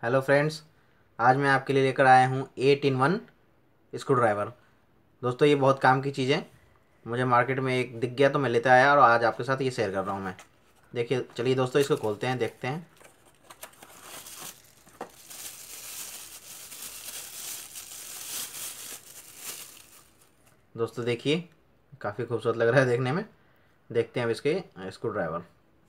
Hello friends, आज मैं आपके लिए लेकर आया हूँ 8 in 1 स्क्रू ड्राइवर। दोस्तों ये बहुत काम की चीज़ है। मुझे मार्केट में एक दिख गया तो मैं लेते आया और आज आपके साथ ये शेयर कर रहा हूँ मैं। देखिए, चलिए दोस्तों इसको खोलते हैं, देखते हैं। दोस्तों देखिए, काफ़ी खूबसूरत लग रहा है देखने में। देखते हैं अब इसके स्क्रू ड्राइवर।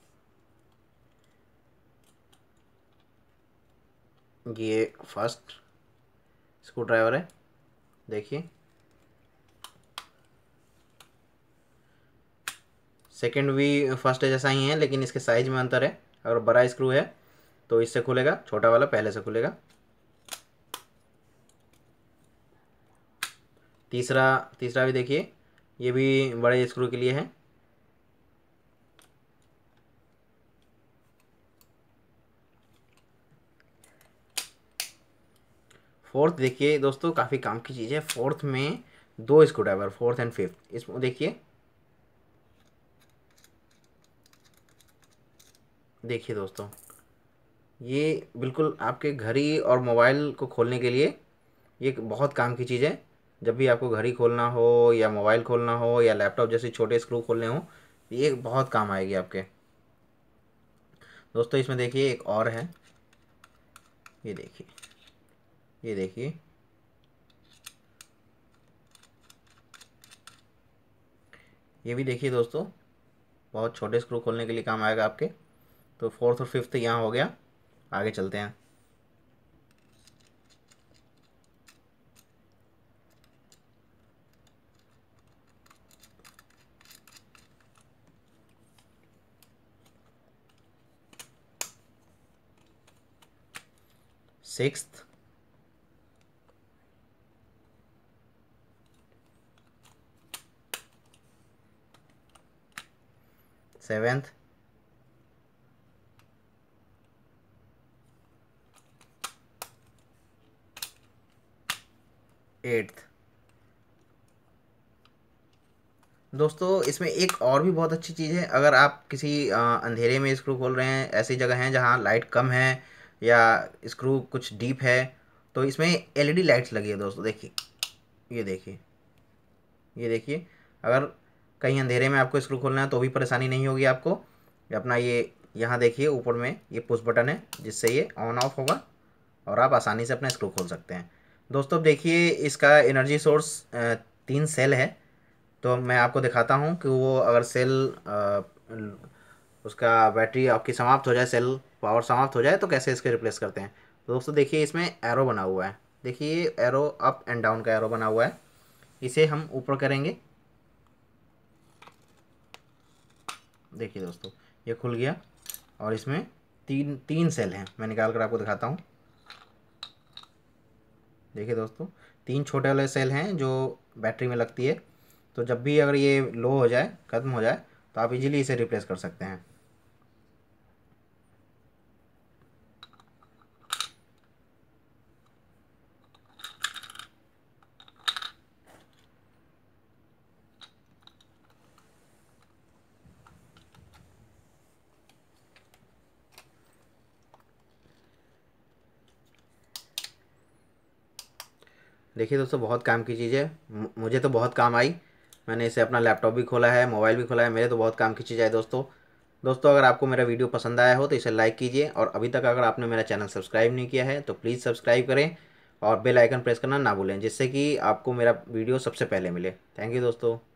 ये फर्स्ट स्क्रू ड्राइवर है, देखिए। सेकंड भी फर्स्ट जैसा ही है, लेकिन इसके साइज में अंतर है। अगर बड़ा स्क्रू है तो इससे खुलेगा, छोटा वाला पहले से खुलेगा। तीसरा तीसरा भी देखिए, ये भी बड़े स्क्रू के लिए है। फोर्थ देखिए दोस्तों, काफ़ी काम की चीज़ है। फोर्थ में दो screwdriver, fourth and fifth. इसमें देखिए, देखिए दोस्तों, ये बिल्कुल आपके घड़ी और मोबाइल को खोलने के लिए ये एक बहुत काम की चीज़ है। जब भी आपको घड़ी खोलना हो या मोबाइल खोलना हो या लैपटॉप जैसे छोटे स्क्रू खोलने हो, ये बहुत काम आएगी आपके। दोस्तों इसमें देखिए एक और है, ये देखिए, ये देखिए, ये भी देखिए दोस्तों, बहुत छोटे स्क्रू खोलने के लिए काम आएगा आपके। तो फोर्थ और फिफ्थ यहाँ हो गया। आगे चलते हैं। Sixth, seventh, eighth. दोस्तों इसमें एक और भी बहुत अच्छी चीज़ है। अगर आप किसी अंधेरे में स्क्रू खोल रहे हैं, ऐसी जगह हैं जहाँ लाइट कम है या स्क्रू कुछ डीप है, तो इसमें एलईडी लाइट्स लगी है। दोस्तों देखिए, ये देखिए, ये देखिए। अगर कहीं अंधेरे में आपको स्क्रू खोलना है तो भी परेशानी नहीं होगी आपको। ये अपना ये यहाँ देखिए, ऊपर में ये पुश बटन है जिससे ये ऑन ऑफ होगा और आप आसानी से अपना स्क्रू खोल सकते हैं। दोस्तों देखिए, इसका एनर्जी सोर्स 3 सेल है। तो मैं आपको दिखाता हूँ कि वो अगर सेल उसका बैटरी आपकी समाप्त हो जाए, सेल पावर समाप्त हो जाए, तो कैसे इसके रिप्लेस करते हैं। तो दोस्तों देखिए, इसमें एरो बना हुआ है। देखिए ये एरो अप एंड डाउन का एरो बना हुआ है। इसे हम ऊपर करेंगे, देखिए दोस्तों, ये खुल गया। और इसमें तीन तीन सेल हैं, मैं निकाल कर आपको दिखाता हूँ। देखिए दोस्तों, तीन छोटे वाले सेल हैं जो बैटरी में लगती है। तो जब भी अगर ये लो हो जाए, ख़त्म हो जाए, तो आप इजीली इसे रिप्लेस कर सकते हैं। देखिए दोस्तों, बहुत काम की चीज़ है। मुझे तो बहुत काम आई। मैंने इसे अपना लैपटॉप भी खोला है, मोबाइल भी खोला है। मेरे तो बहुत काम की चीज़ है दोस्तों। दोस्तों अगर आपको मेरा वीडियो पसंद आया हो तो इसे लाइक कीजिए, और अभी तक अगर आपने मेरा चैनल सब्सक्राइब नहीं किया है तो प्लीज़ सब्सक्राइब करें और बेल आइकन प्रेस करना ना भूलें, जिससे कि आपको मेरा वीडियो सबसे पहले मिले। थैंक यू दोस्तों।